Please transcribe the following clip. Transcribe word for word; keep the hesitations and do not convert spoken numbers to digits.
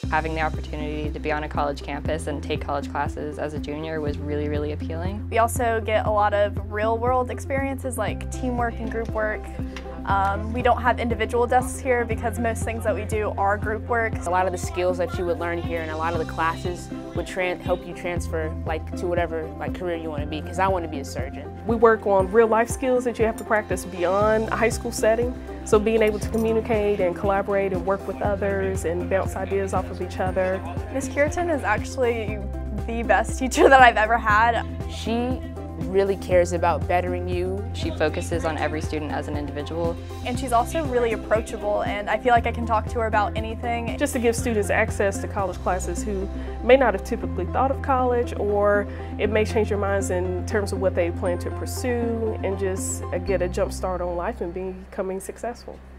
Having the opportunity to be on a college campus and take college classes as a junior was really, really appealing. We also get a lot of real-world experiences like teamwork and group work. Um, we don't have individual desks here because most things that we do are group work. A lot of the skills that you would learn here and a lot of the classes would help you transfer like to whatever like career you want to be, because I want to be a surgeon. We work on real life skills that you have to practice beyond a high school setting. So being able to communicate and collaborate and work with others and bounce ideas off of each other. Miz Curitan is actually the best teacher that I've ever had. She really cares about bettering you. She focuses on every student as an individual. And she's also really approachable, and I feel like I can talk to her about anything. Just to give students access to college classes who may not have typically thought of college, or it may change their minds in terms of what they plan to pursue, and just get a jump start on life and becoming successful.